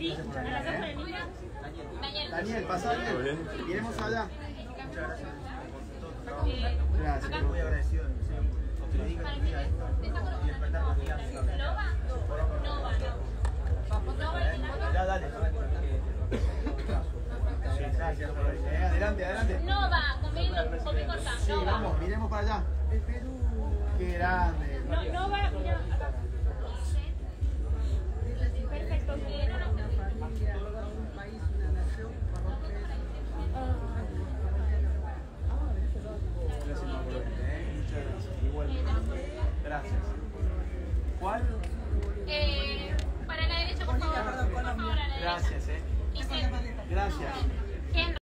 Sí, a la casa de niña. Daniel, pasá bien. Iremos allá. Muchas gracias por todo tu trabajo. Gracias. Muy agradecido en serio, por que dedica tu vida a esto y despertar confianza. Ya, dale. Sí, gracias por venir. Adelante, adelante. No va, come corta. Sí, vamos, miremos para allá. Qué grande. No va, mira acá. Perfecto, sí. Una familia, un país, una nación, para romper